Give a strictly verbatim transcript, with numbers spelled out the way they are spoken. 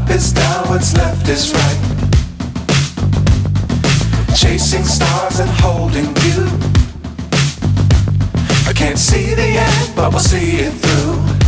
is down, what's left is right. Chasing stars and holding you. I can't see the end, but we'll see it through.